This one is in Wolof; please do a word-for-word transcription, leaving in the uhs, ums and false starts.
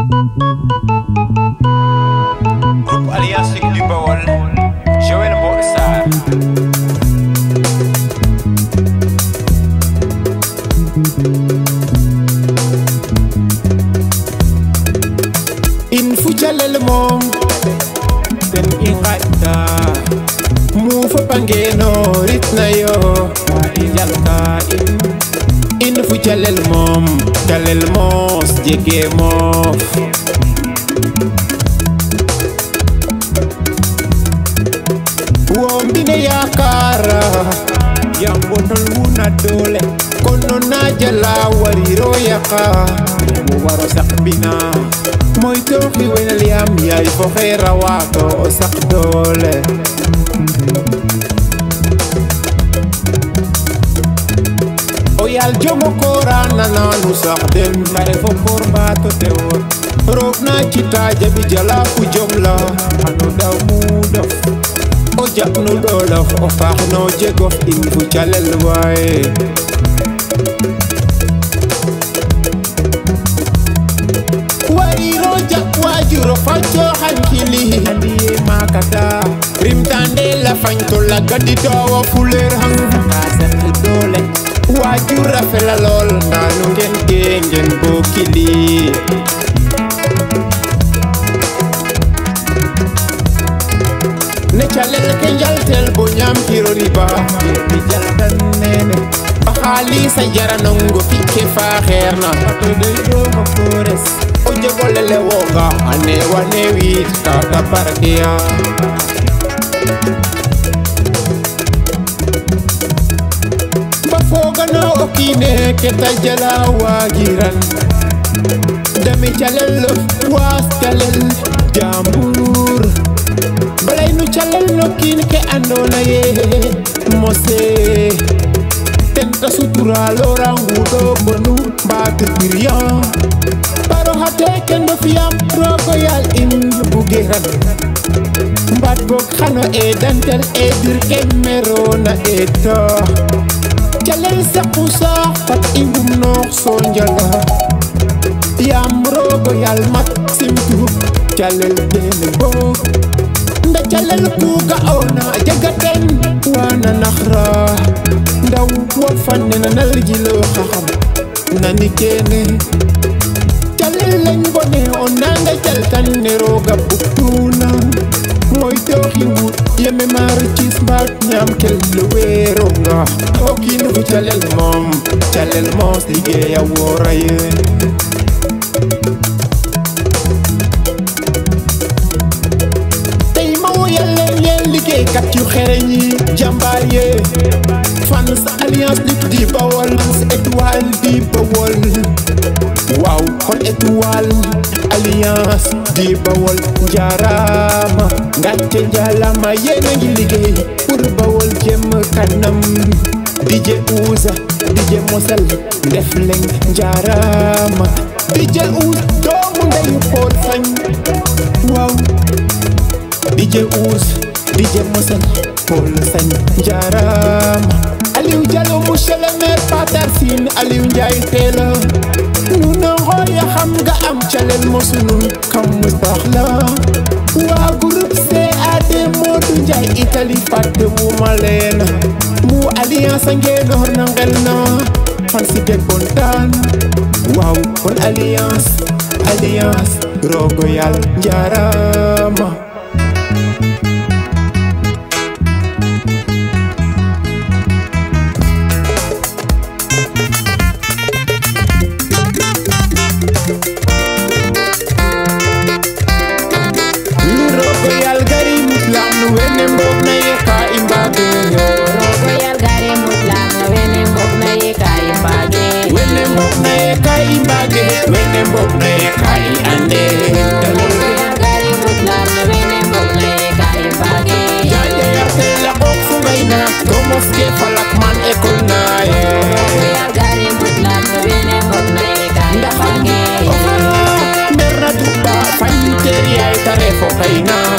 Groupe Alliance du Bawol, Joël Mboursar. In fujalel mom ten in qatta mu fa pangeno ritna yo i jalka in in fujalel mom jalel mos jege mof wombine yakara yambotol wuna dole kono na jala wariro yaka mo waro sakbina moy toxi wena liam yaay fo xera wato o sak dole o yal jomo korana nanu sax den bare fo korba to tewo rok na ci taja bi jala ku jomla anu daw mu dof o jak nu dolof o fax no jegof in fu calel waye wajuro facho hankili andiye makata rimtande la fanto la gadi dowo fuler hanga kaset dole wajura fela lol nanu ngen gengen bokili ne chalel ke jaltel bo nyam kiro riba mi jaldan nene bahali sa jara nongo fikke fa kherna to de do mo kores oje golele woga ane wane wit tata parkia bafoga na okine keta jala wagiran demi chalel was chalel jambur balay nu chalel no kin ke andona ye mose tenta sutura lorangu do bonu bat pirian hate kendo fiam rogoyal in bugeran mbat bok xano e dantel e dir kemerona e to jalel sakusa pat ingum nox so njala yam rogoyal mat simtu jalel dene bo nda jalel kuga ona jagaten wana nakhra ndaw wo fanena naljilo xaxam nani kene lañ bone on nanga jal kan nero ga buktuna moy doxi wut yeme mar ci sbat ñam kel le wero nga okin fu chalel mom chalel mos dige ya woraye tay ma yalla len liggey kat yu xereñi jambar ye fan sa alliance di Bawol étoile di Bawol wow kon étoile alliance di Bawol jarama ngacce jalama yena ngi liggéey pour Bawol jëm kanam D J Ouza D J Mosel def leng jarama D J Ouza doomu ndeyu Paul Sañ wow D J Ouza D J Mosel Paul Sañ jarama Aliou Diallo monsieur le maire Patar Sine Aliou Ndiaye tela nu na xoya xam nga am chalel mosunu kam mustaxla wa groupe C A D Modou Ndiaye Italie fatte wu malen mu alliance ngeen hor na ngel na fan si de kontaan waaw kon alliance alliance rogo yal jarama wene mbok na ye kai ande gari mutla na wene mbok na ye kai bage ya ya ya la ok fugaina como ske falak man e kunna ye gari mutla na wene mbok na ye kai bage merna tuba fanteri ay tare fo kaina